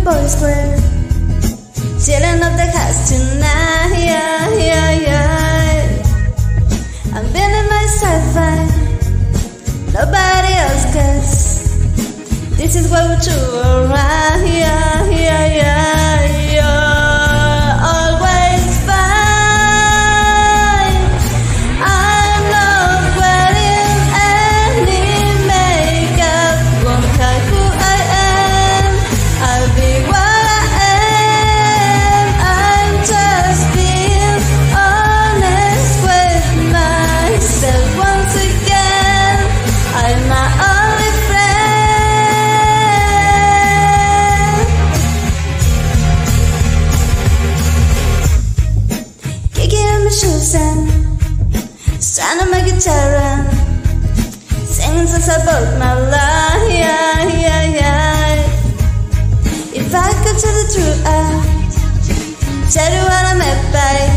boys were chilling up the house tonight. I'm feeling myself fine, nobody else cares. This is what we do around here. You're always fine. I'm not wearing any makeup, won't hide who I am. I'll be what I am. I'm just being honest with myself once again. I'm my only friend. Kicking on my shoes and strumming my guitar and singing songs about my life. If I could tell the truth, I'd tell you what I'm at by.